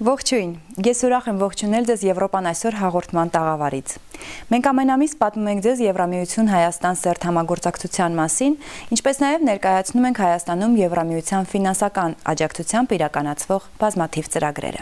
Ողջույն, ես ուրախ եմ ողջունել ձեզ Եվրոպան այսօր հաղորդման տաղավարից։ Մենք ամեն ամիս պատմում ենք ձեզ Եվրամիություն Հայաստան սերտ համագործակցության մասին, ինչպես նաև ներկայացնում ենք Հայաստանում Եվրամիության ֆինանսական աջակցությամբ իրականացվող բազմաթիվ ծրագրերը։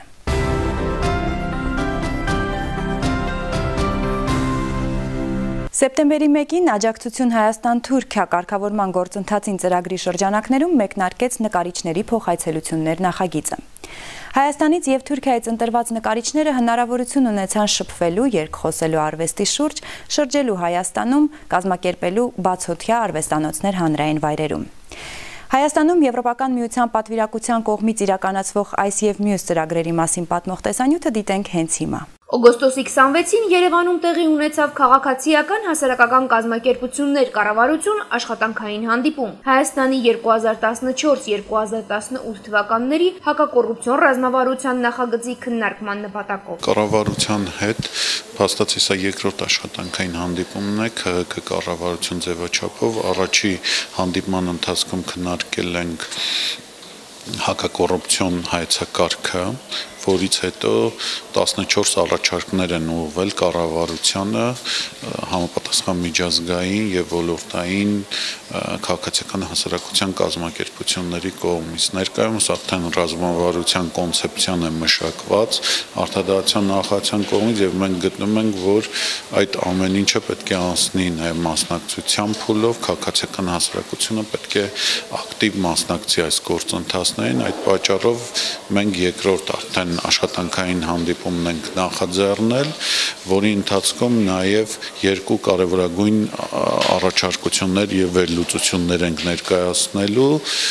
Սեպտեմբերի 1-ին աջակցություն Հայաստան-Թուրքիա կարգավորման գործընթացին ծրագրի շրջանակներում մեկնարկեց նկարիչների փոխայցելություններ նախագիծը։ Հայաստանից և Թուրքիայից ընտրված նկարիչները հնարավորություն ունեցան շփվելու, երկխոսելու արվեստի շուրջ, շրջելու Հայաստանում, կազմակերպելու բացօթյա արվեստանոցներ հանրային վայրերում։ Հայաստանում Եվրոպական միության պատվիրակության կողմից իրականացվող այս և մյուս ծրագրերի մասին պատմող տեսանյութը դիտենք հենց հիմա։ Օգոստոսի 26-ին Երևանում տեղի ունեցավ քաղաքացիական հասարակական կազմակերպություններ կառավարություն աշխատանքային հանդիպում։ Հայաստանի 2014-2018 թվականների հակակոռուպցիոն ռազմավարության նախագծի քննարկման նպատակով։ Կառավարության հետ փաստացի սա երկրորդ աշխատանքային հանդիպումն է ՔՀԿ կառավարություն ձևաչափով։ Առաջի հանդիպման ընթացքում քննարկել ենք հակակոռուպցիոն հայեցակարգը, որից հետո 14 առաջարկներ են ուղղվել կառավարությանը համապատասխան միջազգային եւ ոլորտային քաղաքացիական հասարակության կազմակերպությունների կողմից։ Ներկայումս արդեն ռազմավարության կոնցեպցիան է մշակված արտադրության նախարարության կողմից եւ մենք գտնում ենք, որ այդ ամեն ինչը պետք է անցնի նաեւ մասնակցության փուլով, քաղաքացիական հասարակությունը պետք է ակտիվ մասնակցի այս գործընթացներին։ Այդ պատճառով մենք երկրորդ արդեն աշխատանքային հանդիպումն ենք նախաձեռնել, որի ընթացքում նաև երկու կարևորագույն առաջարկություններ եւ վերլուծություններ ենք ներկայացնելու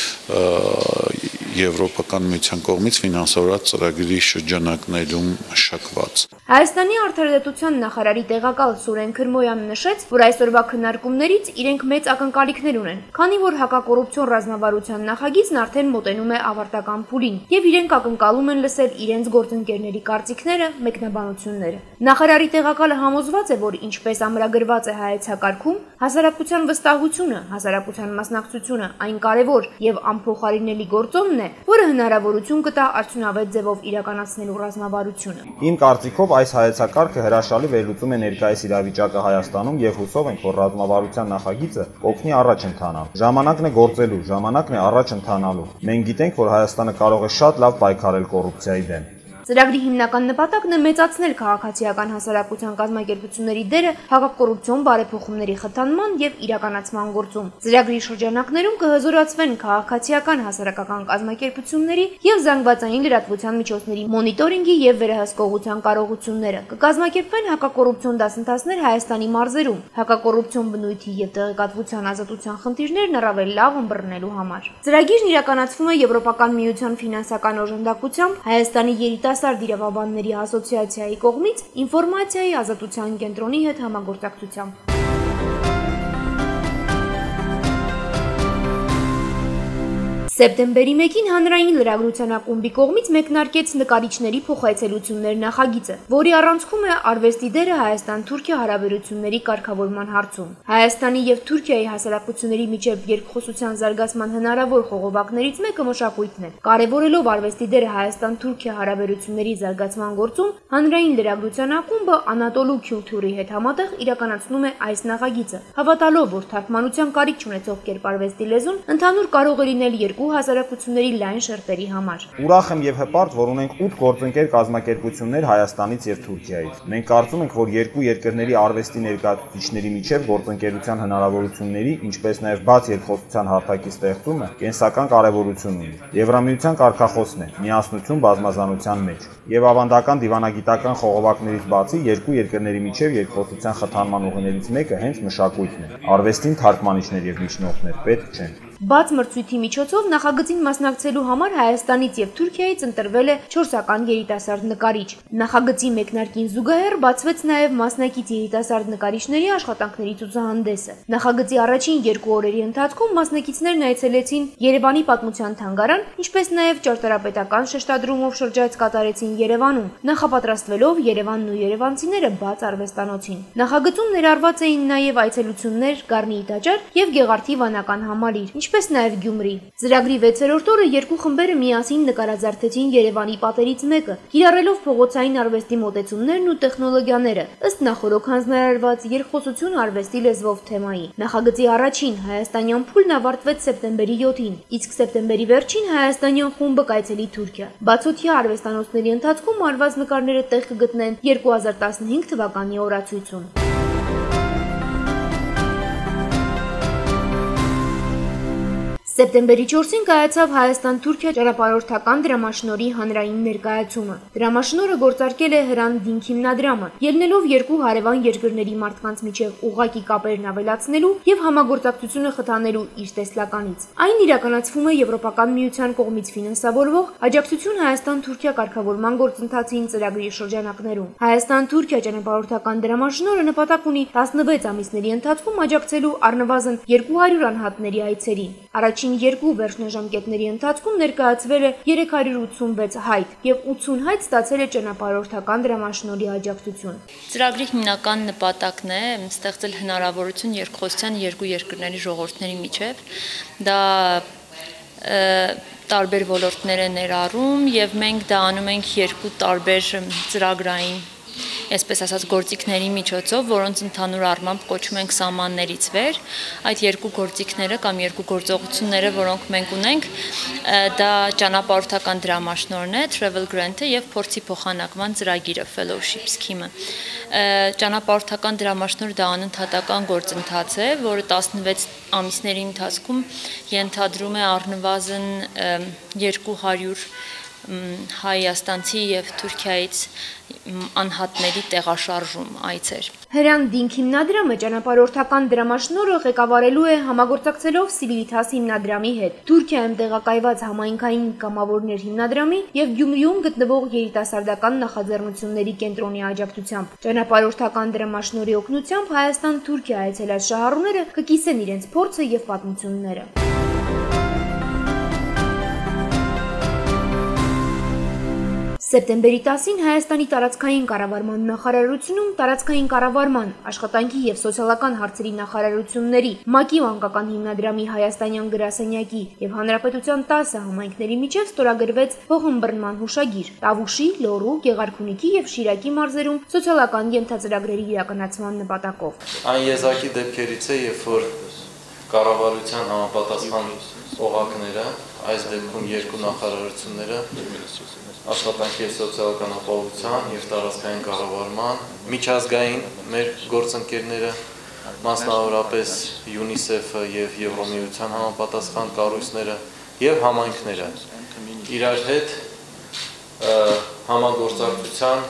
Եվրոպական միության կողմից ֆինանսավորված ծրագրի շրջանակներում մշակված։ Հայաստանի արդարադատության նախարարի տեղակալ Սուրեն Քրմոյանը նշեց, որ այսօրվա քննարկումներից իրենք մեծ ակնկալիքներ ունեն, քանի որ հակակոռուպցիոն ռազմավարության նախագիծն արդեն մոտենում է ավարտական փուլին, եւ իրենք ակնկալում են լսել իրենց գործընկերների կարծիքները, մեկնաբանությունները։ Նախարարի տեղակալը համոզված է, որ ինչպես ամրագրված է հայեցակարգում, հասարակության վստահությունը, հասարակության մասնակցությունը այն կարևոր եւ անփոխարինելի գործոնն է, որը հնարավորություն կտա արդյունավետ ձևով իրականացնելու ռազմավարությունը։ Իմ կարծիքով այս հայեցակարգը հրաշալի վերլուծում է ներկայիս իրավիճակը Հայաստանում եւ հուսով ենք, որ ռազմավարության նախագիծը կօգնի առաջ ընթանալ։ Ժամանակն է գործելու, ժամանակն է առաջ ընթանալու։ Մենք գիտենք, որ Հայաստանը կարող է շատ լավ պայքարել կոռուպցիայի դեմ։ Ծրագրի հիմնական նպատակն է մեծացնել քաղաքացիական հասարակության կազմակերպությունների դերը հակակոռուպցիոն բարեփոխումների խթանման եւ իրականացման գործում։ Ծրագրի շրջանակներում կհզորացվեն քաղաքացիական հասարակական կազմակերպությունների եւ զանգվածային լրատվության միջոցների մոնիտորինգի եւ վերահսկողության կարողությունները։ Կկազմակերպվեն հակակոռուպցիոն դասընթացներ Հայաստանի մարզերում, հակակոռուպցիոն բնույթի եւ տեղեկատվության ազատության խնդիրներն առավել լավ ըմբռնելու համար։ Ծրագիրն իրականացվում է Եվրոպական միության ֆինանսական օժանդակությամբ Հայաստանի երիտասարդ իրավաբանների ասոցիացիայի կողմից ինֆորմացիայի ազատության կենտրոնի հետ համագործակցությամբ։ Սեպտեմբերի 1-ին հանրային լրագրության ակումբի կողմից մեկնարկեց նկարիչների փոխայցելություններ նախագիծը, որի առանցքում է արվեստի դերը Հայաստան-Թուրքիա հարաբերությունների կարգավորման հարցում։ Հայաստանի եւ Թուրքիայի հասարակությունների միջև երկխոսության զարգացման հնարավոր խողովակներից մեկը մշակույթն է։ Կարևորելով արվեստի դերը Հայաստան-Թուրքիա հարաբերությունների զարգացման գործում, հանրային լրագրության ակումբը Անատոլու Քյուլթուրի հետ համատեղ իրականացնում է այս նախագիծը, հավատալով, որ թարգմանության կարիք չունեցող կերպարվեստի լեզուն ընդհանուր կարող է լինել երկու հասարակությունների լայն շերտերի համար։ Ուրախ եմ եւ հպարտ, որ ունենք 8 գործընկեր կազմակերպություններ Հայաստանից եւ Թուրքիայից։ Մենք կարծում ենք, որ երկու երկրների արվեստի ներկայացուցիչների միջև գործընկերության հնարավորությունների, ինչպես նաեւ բաց երկխոսության հարթակի ստեղծումը կենսական կարեւորություն ունի։ Եվրամիության կարգախոսն է՝ միասնություն բազմազանության մեջ։ Եվ ավանդական դիվանագիտական խողովակներից բացի երկու երկրների միջև երկխոսության խթանման ուղիներից մեկը հենց մշակույթն է։ Արվեստին թարգմանիչներ եւ միջնորդներ պետք չեն։ Բաց մրցույթի միջոցով նախագծին մասնակցելու համար Հայաստանից եւ Թուրքիայից ընտրվել է 4-ական երիտասարդ նկարիչ։ Նախագծի մեկնարկին զուգահեռ բացվեց նաեւ մասնակից երիտասարդ նկարիչների աշխատանքների ցուցահանդեսը։ Նախագծի առաջին 2 օրերի ընթացքում մասնակիցներն այցելեցին Երևանի պատմության թանգարան, ինչպես նաեւ ճարտարապետական շեշտադրումով շրջայց կատարեցին Երևանում, նախապատրաստվելով Երևանն ու երևանցիները բաց արվեստանոցին։ Նախագծում ներառված էին նաեւ այցելություններ Գառնիի տաճար եւ Գեղարդի վանական համալիր, ինչպես նաև Գյումրի։ Ծրագրի 6-րդ օրը երկու խմբերը միասին նկարազարդեցին Երևանի պատերից մեկը, կիրառելով փողոցային արվեստի մոտեցումներն ու տեխնոլոգիաները, ըստ նախօրոք հանձնարարված երկխոսություն արվեստի լեզվով թեմայի։ Նախագծի առաջին հայաստանյան փուլն ավարտվեց սեպտեմբերի 7-ին, իսկ սեպտեմբերի վերջին հայաստանյան խումբը կայցելի Թուրքիա։ Բացօթյա արվեստանոցների ընթացքում արված նկարները տեղ կգտնեն 2015 թվականի օրացույցում։ Սեպտեմբերի 4-ին կայացավ Հայաստան-Թուրքիա ճանապարհորդական դրամաշնորհի հանրային ներկայացումը։ Դրամաշնորհը գործարկել է Հրանտ Դինք հիմնադրամը, ելնելով երկու հարևան երկրների մարդկանց միջև ուղղակի կապերն ավելացնելու եւ համագործակցությունը խթանելու իր տեսլականից։ Այն իրականացվում է Եվրոպական միության կողմից ֆինանսավորվող Աջակցություն Հայաստան-Թուրքիա կարգավորման գործընթացին ծրագրի շրջանակներում։ Հայաստան-Թուրքիա ճանապարհորդական դրամաշնորհը նպատակ ունի 16 ամիսների ընթացքում աջակցելու առնվազն 200 անհատների այցերին։ Առաջին երկու վերջնաժամկետների ընթացքում ներկայացվել է 386 հայտ եւ 80 հայտ ստացել է ճանապարհորդական դրամաշնորհի աջակցություն։ Ծրագրի հիմնական նպատակն է ստեղծել հնարավորություն երկխոսության երկու երկրների ժողովուրդների միջև։ Դա տարբեր ոլորտներ է ներառում եւ մենք դա անում ենք երկու տարբեր ծրագրային այսպես ասած գործիքների միջոցով, որոնց ընդհանուր առմամբ կոչում ենք սահմաններից վեր, այդ երկու գործիքները կամ երկու գործողությունները, որոնք մենք ունենք, դա ճանապարհորդական դրամաշնորհն է, travel grant-ը եւ փորձի փոխանակման ծրագիրը, fellowship scheme-ը։ Ճանապարհորդական դրամաշնորհը դա անընդհատական գործընթաց է, որը 16 ամիսների ընթացքում ենթադրում է առնվազն 200 հայաստանցի եւ Թուրքիայից անհատների տեղաշարժում այցեր։ Հրանտ Դինք հիմնադրամը ճանապարհորդական դրամաշնորհը ղեկավարելու է համագործակցելով Civitas հիմնադրամի հետ, Թուրքիայում տեղակայված համայնքային կամավորներ հիմնադրամի եւ Գյումրիում գտնվող երիտասարդական նախաձեռնությունների կենտրոնի աջակցությամբ։ Ճանապարհորդական դրամաշնորհի օգնությամբ Հայաստան-Թուրքիա այցելած շահառուները կկիսեն իրենց փորձը եւ պատմությունները։ Սեպտեմբերի 10-ին Հայաստանի տարածքային կառավարման նախարարությունում տարածքային կառավարման, աշխատանքի եւ սոցիալական հարցերի նախարարությունների, ՄԱԿ-ի մանկական հիմնադրամի հայաստանյան գրասենյակի եւ հանրապետության 10 համայնքների միջև ստորագրվեց փոխըմբռնման հուշագիր Տավուշի, Լոռու, Գեղարքունիքի եւ Շիրակի մարզերում սոցիալական ենթածրագրերի իրականացման նպատակով։ Այն եզակի դեպքերից է, երբ որ կառավարության համապատասխան օղակները, այս դեպքում երկու նախարարությունները աշխատանքի եւ սոցիալական ապահովության եւ տարածքային կառավարման, միջազգային մեր գործընկերները, մասնավորապես UNICEF-ը եւ Եվրոմիության համապատասխան կառույցները եւ համայնքները իրար հետ համագործակցության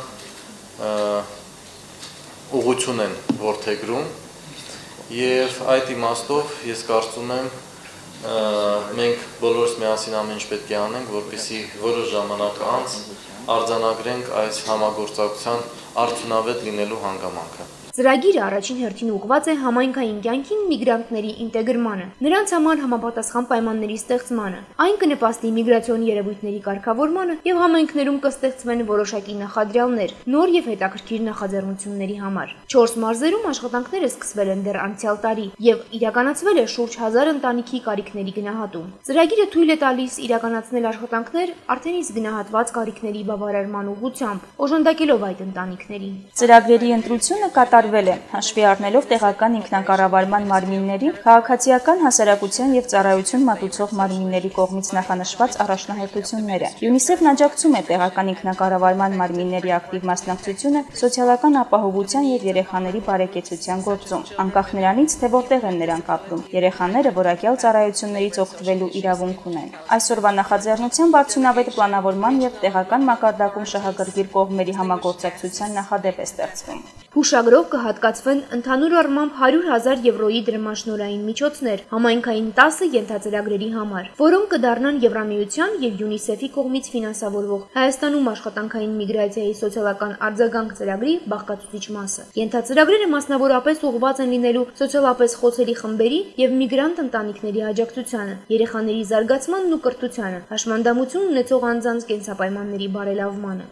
ուղղություն են որդեգրում եւ այդ իմաստով ես կարծում եմ մենք բոլորս միասին ամեն ինչ պետք է անենք, որպեսզի որոշ ժամանակ անց արձանագրենք այս համագործակցության արդյունավետ լինելու հանգամանքը։ Ծրագիրը առաջին հերթին ուղղված է համայնքային կյանքին միգրանտների ինտեգրմանը, նրանց համար համապատասխան պայմանների ստեղծմանը։ Այն կնպաստի միգրացիոն երևույթների կարգավորմանը եւ համայնքներում կստեղծվեն որոշակի նախադրյալներ, նոր եւ հետաքրքիր նախաձեռնությունների համար։ 4 մարզերում աշխատանքները սկսվել են դեռ անցյալ տարի եւ իրականացվել է շուրջ 1000 ընտանիքի կարիքների գնահատում։ Ծրագիրը թույլ է տալիս իրականացնել աշխատանքներ արդեն իսկ գնահատված կարիքների բավարարման ուղղությամբ, օժանդակելով այդ ընտանիքներին։ Ծրագրերի ընտրությունը կատարվել է, հաշվի առնելով տեղական ինքնակառավարման մարմինների, քաղաքացիական հասարակության եւ ծառայություն մատուցող մարմինների կողմից նախանշված առաջնահերթությունները։ UNICEF-ն աջակցում է տեղական ինքնակառավարման մարմինների ակտիվ մասնակցությունը սոցիալական ապահովության եւ երեխաների բարեկեցության գործում, անկախ նրանից, թե որտեղ են նրանք ապրում։ Երեխաները որակյալ ծառայություններից օգտվելու իրավունք ունեն։ Այսօրվա նախաձեռնությամբ արդյունավետ պլանավորման եւ տեղական մակարդակում շահագրգիռ կողմերի համագործակցության նախադեպ է ստեղծվում։ Հուշագրով կհատկացվեն ընդհանուր առմամբ 100,000 եվրոյի դրամաշնորհային միջոցներ համայնքային 10 ենթածրագրերի համար, որոնք կդառնան Եվրամիության եւ UNICEF-ի կողմից ֆինանսավորվող Հայաստանում աշխատանքային միգրացիայի սոցիալական արձագանք ծրագրի բաղկացուցիչ մասը։ Ենթածրագրերը մասնավորապես ուղղված են լինելու սոցիալապես խոցելի խմբերի եւ միգրանտ ընտանիքների աջակցությանը, երեխաների զարգացմանն ու կրթությանը, հաշմանդամություն ունեցող անձանց կենսապայմանների բարելավմանը։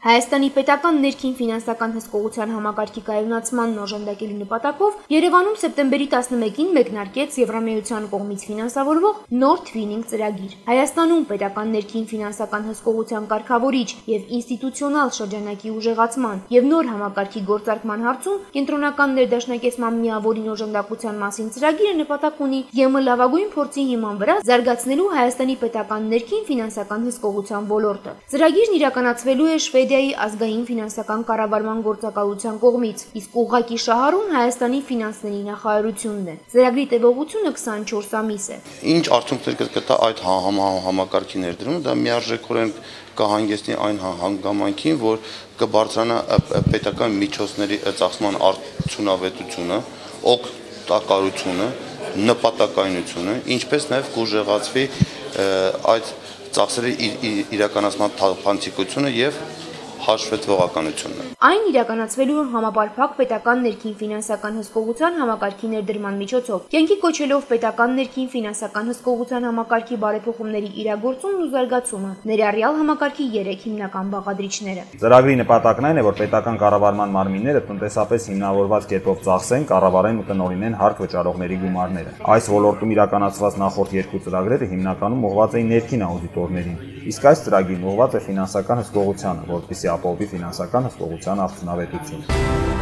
Հայաստանի պետական ներքին ֆինանսական հսկողության համակարգի կայունացմանն օժանդակելու նպատակով Երևանում սեպտեմբերի 11-ին մեկնարկեց Եվրամիության կողմից ֆինանսավորվող նոր Twinning ծրագիր։ Հայաստանում պետական ներքին ֆինանսական հսկողության կարգավորիչ եւ ինստիտուցիոնալ շրջանակի ուժեղացման եւ նոր համակարգի գործարկման հարցում կենտրոնական ներդաշնակեցման միավորին օժանդակության մասին ծրագիրը նպատակ ունի ԵՄ լավագույն փորձի հիման վրա զարգացնելու Հայաստանի պետական ներքին ֆինանսական հսկողության ոլորտը։ Ծրագիրն իրականացվելու է Շվեդիայի ազգային ֆինանսական կառավարման գործակալության կողմից, իսկ ուղղակի շահառուն Հայաստանի ֆինանսների նախարարությունն է։ Ծրագրի տևողությունը 24 ամիս է։ Ինչ արդյունքներ կտա այդ համակարգի ներդրումը, դա միարժեքորեն կհանգեցնի այն հանգամանքին, որ կբարձրանա պետական միջոցների ծախսման արդյունավետությունը, օգտակարությունը, նպատակայնությունը, ինչպես նաև կուժեղացվի այդ ծախսերի իրականացման թափանցիկությունը եւ հաշվետվողականությունը։ Այն իրականացվելու է համապարփակ պետական ներքին ֆինանսական հսկողության համակարգի ներդրման միջոցով, կյանքի կոչելով պետական ներքին ֆինանսական հսկողության համակարգի բարեփոխումների իրագործումն ու զարգացումը, ներառյալ համակարգի 3 հիմնական բաղադրիչները։ Ծրագրի նպատակն այն է, որ պետական կառավարման մարմինները տնտեսապես հիմնավորված կերպով ծախսեն, կառավարեն ու տնօրինեն հարկ վճարողների գումարները։ Այս ոլորտում իրականացված նախորդ 2 ծրագրերը հիմնականում ուղղված էին ներքին աուդիտորներին, իսկ այս ծրագիրն ուղղված է ֆինանսական հսկողությանը, որպեսզի ապահովի ֆինանսական հսկողության արդյունավետությունը։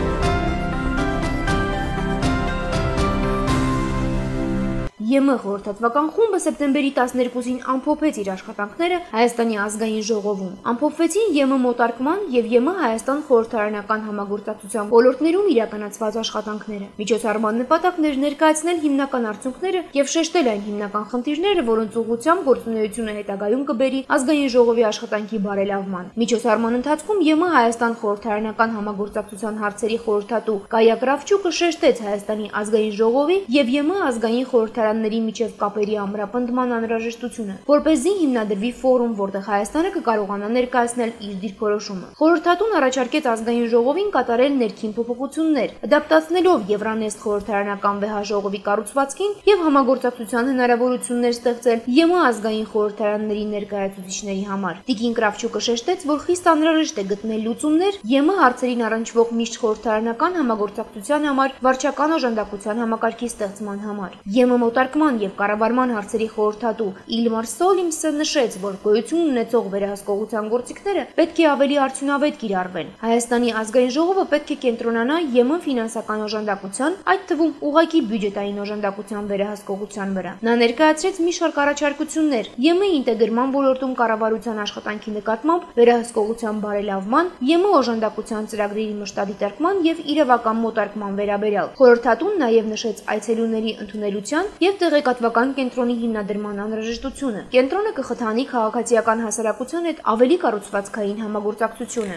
ԵՄ խորհրդատվական խումբը սեպտեմբերի 12-ին ամփոփեց իր աշխատանքները Հայաստանի ազգային ժողովում։ Ամփոփվեցին ԵՄ մոտարկման եւ ԵՄ Հայաստան խորհրդարանական համագործակցության ոլորտներում իրականացված աշխատանքները։ Միջոցառման նպատակն էր ներկայացնել հիմնական արդյունքները եւ շեշտել այն հիմնական խնդիրները, որոնց ուղղությամբ գործունեությունը հետագայում կբերի ազգային ժողովի աշխատանքի բարելավման։ Միջոցառման ընթացքում ԵՄ Հայաստան խորհրդարանական համագործակցության հարցերի խորհրդատու Կայա Կրավչուկը շեշտեց Հայաստանի ազգային ժողովի եւ ԵՄ ազգային խորհրդարանների միջև կապերի ամրապնդման անհրաժեշտությունը, որպեսզի հիմնադրվի ֆորում, որտեղ Հայաստանը կկարողանա ներկայացնել իր դիրքորոշումը։ Խորհրդատուն առաջարկեց ազգային ժողովին կատարել ներքին փոփոխություններ, ադապտացնելով Եվրանեստ խորհրդարանական վեհաժողովի կառուցվածքին եւ համագործակցության հնարավորություններ ստեղծել ԵՄ ազգային խորհրդարանների ներկայացուցիչների համար։ Տիկին Կրավչուկը շեշտեց, որ խիստ անհրաժեշտ է գտնել լուծումներ ԵՄ հարցերին առնչվող միշտ խորհրդարանական համագործակցության համար վարչական օժանդակության համակարգի ստեղծման համար։ ԵՄ մոտարկման եւ կառավարման հարցերի խորհրդատու Իլմար Սոլիմսը նշեց, որ գոյություն ունեցող վերահսկողության գործիքները պետք է ավելի արդյունավետ կիրառվեն։ Հայաստանի ազգային ժողովը պետք է կենտրոնանա ԵՄ ֆինանսական օժանդակության, այդ թվում ուղղակի բյուջետային օժանդակության վերահսկողության վրա։ Նա ներկայացրեց մի շարք առաջարկություններ ԵՄ ինտեգրման ոլորտում կառավարության աշխատանքի նկատմամբ վերահսկողության բարելավման, ԵՄ օժանդակության ծրագրերի մշտադիտարկման եւ իրավական մոտարկման վերաբերյալ։ Խորհրդատուն նաեւ նշեց այցելուների ընդունելության եւ տեղեկատվական կենտրոնի հիմնադրման անհրաժեշտությունը։ Կենտրոնը կխթանի քաղաքացիական հասարակության հետ ավելի կառուցվածքային համագործակցությունը։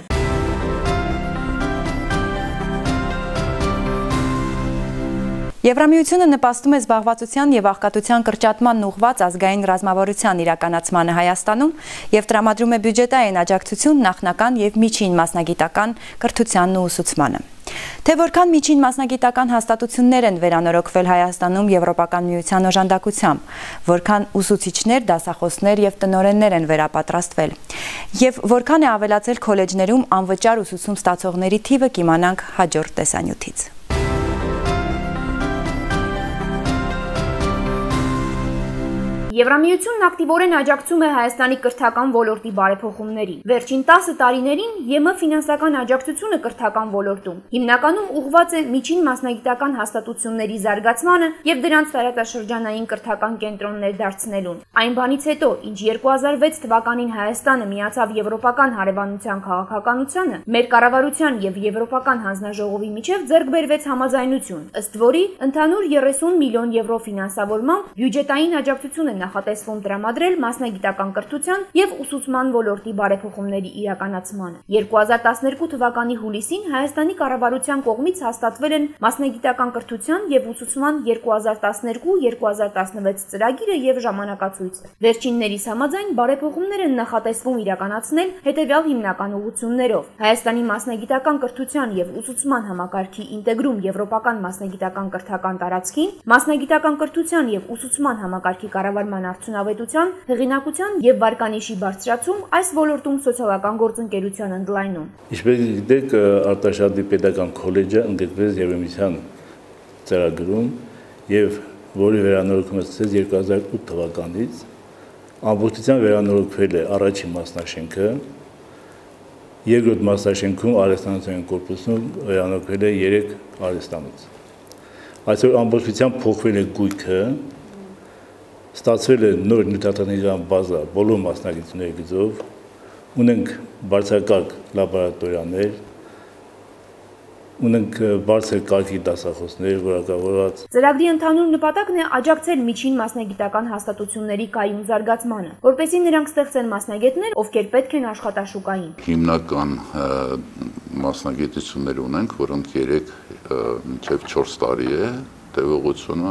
Եվրամիությունը նպաստում է զբաղվածության եւ աղքատության կրճատման ուղղված ազգային ռազմավարության իրականացմանը Հայաստանում եւ տրամադրում է բյուջետային աջակցություն նախնական եւ միջին մասնագիտական կրթությանն ու ուսուցմանը։ Թե որքան միջին մասնագիտական հաստատություններ են վերանորոգվել Հայաստանում Եվրոպական միության օժանդակությամբ, որքան ուսուցիչներ, դասախոսներ եւ տնօրեններ են վերապատրաստվել, եւ որքան է ավելացել քոլեջներում անվճար ուսուցում ստացողների թիվը կիմանանք հաջորդ տեսանյութից։ Եվրամիությունն ակտիվորեն աջակցում է Հայաստանի կրթական ոլորտի բարեփոխումներին։ Վերջին 10 տարիներին ԵՄ ֆինանսական աջակցությունը կրթական ոլորտում հիմնականում ուղղված է միջին մասնագիտական հաստատությունների զարգացմանը եւ դրանց տարածաշրջանային կրթական կենտրոններ դարձնելուն։ Այն բանից հետո, ինչ 2006 թվականին Հայաստանը միացավ Եվրոպական հարևանության քաղաքականությանը, մեր կառավարության եւ Եվրոպական հանձնաժողովի միջև ձեռք բերվեց համաձայնություն, ըստ որի ընդհանուր 30 միլիոն եվրո ֆինանսավորմամբ բյուջետային աջակցություն է նախատեսվում տրամադրել մասնագիտական կրթության եւ ուսուցման ոլորտի բարեփոխումների իրականացմանը։ 2012 թվականի հուլիսին Հայաստանի կառավարության կողմից հաստատվել են մասնագիտական կրթության եւ ուսուցման 2012-2016 ծրագիրը եւ ժամանակացույցը։ Վերջիններիս համաձայն բարեփոխումներ են նախատեսվում իրականացնել հետեւյալ հիմնական ուղղություններով. Հայաստանի մասնագիտական կրթության եւ ուսուցման համակարգի ինտեգրում եվրոպական մասնագիտական կրթական տարածքին, մասնագիտական կրթության եւ ուսուցման համակարգի կառավարման կառավարման արդյունավետության, հեղինակության եւ վարկանիշի բարձրացում այս ոլորտում սոցիալական գործընկերության ընդլայնում։ Ինչպես գիտեք, Արտաշատի պետական քոլեջը ընդգրկվեց Երևանյան ծրագրում եւ որի վերանորոգումը սկսեց 2008 թվականից, ամբողջությամբ վերանորոգվել է առաջին մասնաշենքը, երկրորդ մասնաշենքում արհեստանոցային կորպուսում վերանորոգվել է 3 արհեստանոց։ Այսօր ամբողջությամբ փոխվել է գույքը, ստացվել է նոր նյութատեխնիկական բազա բոլոր մասնագետների գծով, ունենք բարձրակարգ լաբորատորիաներ, ունենք բարձր կարգի դասախոսներ, որակավորված։ Ծրագրի ընդհանուր նպատակն է աջակցել միջին մասնագիտական հաստատությունների կայուն զարգացմանը, որպեսզի նրանք ստեղծեն մասնագետներ, ովքեր պետք են աշխատաշուկային։ Հիմնական մասնագիտություններ ունենք, որոնք 3-4 տարի է տևողությունը,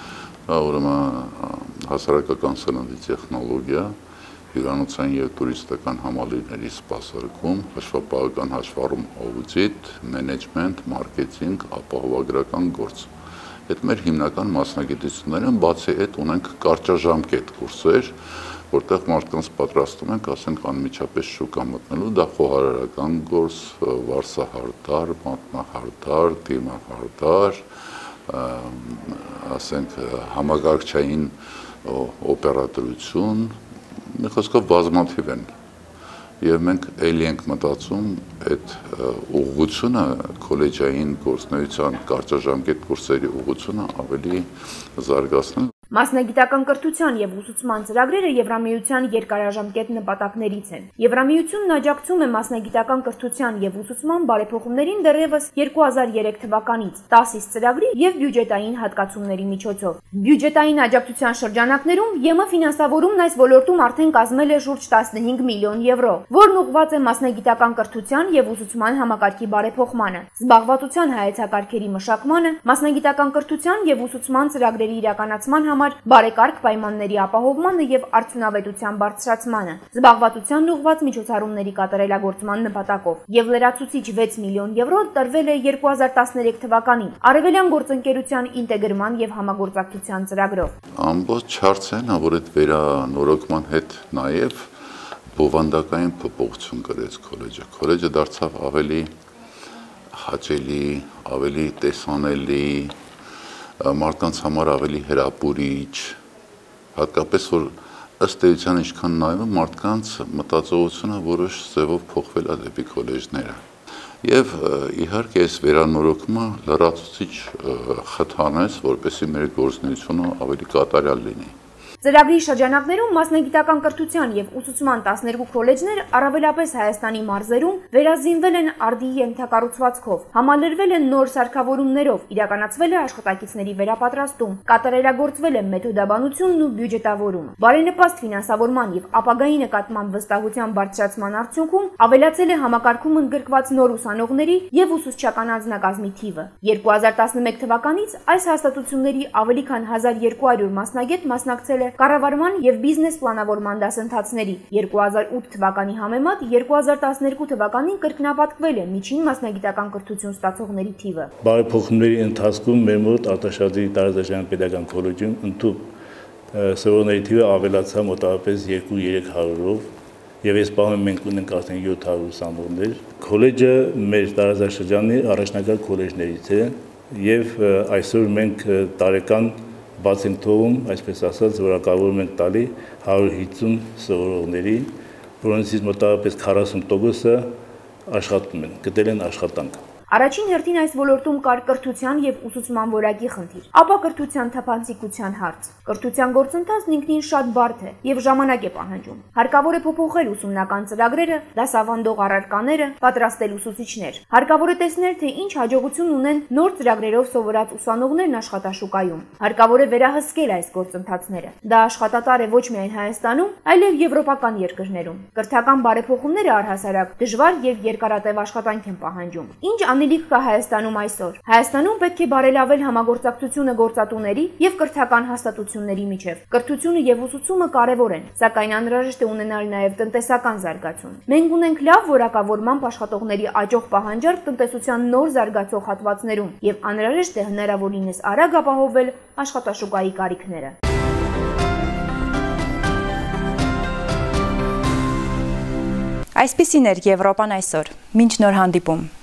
ուրեմն հասարակական սննդի տեխնոլոգիա, հյուրանոցային և տուրիստական համալիրների սպասարկում, հաշվապահական հաշվառում աուդիտ, մենեջմենտ, մարքեթինգ, ապահովագրական գործ։ Այդ մեր հիմնական մասնագիտությունները, բացի այդ ունենք կարճաժամկետ կուրսեր, որտեղ մարդկանց պատրաստում ենք, ասենք, անմիջապես շուկա մտնելու, դա խոհարարական գործ, վարսահարդար, մատնահարդար, դիմահարդար, ասենք, համակարգչային օպերատորություն, մի խոսքով բազմաթիվ են, և մենք էլի ենք մտածում այդ ուղղությունը քոլեջային գործունեության կարճաժամկետ կուրսերի ուղղությունը ավելի զարգացնել։ Մասնագիտական կրթության եւ ուսուցման ծրագրերը Եվրամիության երկարաժամկետ նպատակներից են։ Եվրամիությունն աջակցում է մասնագիտական կրթության եւ ուսուցման բարեփոխումներին դեռևս 2003 թվականից 10 ծրագրի եւ բյուջետային հատկացումների միջոցով։ Բյուջետային աջակցության շրջանակներում ԵՄ ֆինանսավորումն այս ոլորտում արդեն կազմել է շուրջ 15 միլիոն եվրո, որն ուղղված է մասնագիտական կրթության եւ ուսուցման համակարգի բարեփոխմանը, զբաղվածության հայեցակարգերի մշակմանը, մասնագիտական կրթության եւ ուսուցման ծրագրերի իրականացման բարեկարգ պայմանների ապահովմանը եւ արդյունավետության բարձրացմանը, զբաղվածության ուղղված միջոցառումների կատարելագործման նպատակով եւ լրացուցիչ 6 միլիոն եվրո տրվել է 2013 թվականին Արևելյան գործընկերության ինտեգրման եւ համագործակցության ծրագրով։ Ամբողջ հարցն է, որ այդ վերանորոգման հետ նաեւ բովանդակային փոփոխություն կրեց քոլեջը։ Քոլեջը դարձավ ավելի հաճելի, ավելի տեսանելի, մարդկանց համար ավելի հրապուրիչ, հատկապես որ ըստ էության ինչքան նայում մարդկանց մտածողությունը որոշ ձևով փոխվել է դեպի քոլեջները։ Եվ իհարկե այս վերանորոգումը լրացուցիչ խթան է, որպեսզի մեր գործունեությունը ավելի կատարյալ լինի։ Ծրագրի շրջանակներում մասնագիտական կրթության եւ ուսուցման 12 քոլեջներ առավելապես Հայաստանի մարզերում վերազինվել են արդի ենթակառուցվածքով, համալրվել են նոր սարքավորումներով, իրականացվել է աշխատակիցների վերապատրաստում, կատարելագործվել է մեթոդաբանությունն ու բյուջետավորումը։ Բարենպաստ ֆինանսավորման եւ ապագայի նկատմամբ վստահության բարձրացման արդյունքում ավելացել է համակարգում ընդգրկված նոր ուսանողների եւ ուսուցչական անձնակազմի թիվը։ 2011 թվականից այս հաստատությունների ավելի քան 1200 մասնագետ մասնակցել է կառավարման եւ բիզնես պլանավորման դասընթացների 2008 թվականի համեմատ 2012 թվականին կրկնապատկվել է միջին մասնագիտական կրթություն ստացողների թիվը։ Բարեփոխումների ընթացքում մեր մոտ Արտաշատի տարածաշրջանային պետական քոլեջում ընդհանուր սովորողների թիվը ավելացավ մոտավորապես 2-300-ով եւ այս պահին մենք ունենք արդեն 700 ուսանողներ։ Քոլեջը մեր տարածաշրջանի առաջնակարգ քոլեջներից է եւ այսօր մենք տարեկան բաց ենք թողում, այսպես ասած, որակավորում ենք տալի 150 սովորողների, որոնցից մոտավորապես 40%-ը աշխատում են, գտել են աշխատանք։ Առաջին հերթին այս ոլորտում կար կրթության եւ ուսուցման որակի խնդիր, ապա կրթության թափանցիկության հարց։ Կրթության գործընթացն ինքնին շատ բարդ է եւ ժամանակ է պահանջում։ Հարկավոր է փոփոխել ուսումնական ծրագրերը, դասավանդող առարկաները, պատրաստել ուսուցիչներ։ Հարկավոր է տեսնել, թե ինչ հաջողություն ունեն նոր ծրագրերով սովորած ուսանողներն աշխատաշուկայում։ Հարկավոր է վերահսկել այս գործընթացները։ Դա աշխատատար է ոչ միայն Հայաստանում, այլև եվրոպական երկրներում։ Կրթական բարեփոխումները առհասարակ դժվար եւ երկարատև աշխատանք են պահանջում։ Ինչ անելիք կա Հայաստանում այսօր։ Հայաստանում պետք է բարելավել համագործակցությունը գործատուների եւ կրթական հաստատությունների միջև։ Կրթությունը եւ ուսուցումը կարեւոր են, սակայն անհրաժեշտ է ունենալ նաեւ տնտեսական զարգացում։ Մենք ունենք լավ որակավորմամբ աշխատողների աճող պահանջարկ տնտեսության նոր զարգացող հատվածներում եւ անհրաժեշտ է հնարավորինս արագ ապահովել աշխատաշուկայի կարիքները։ Այսպիսին էր Եվրոպան այսօր։ Մինչ նոր հանդիպում։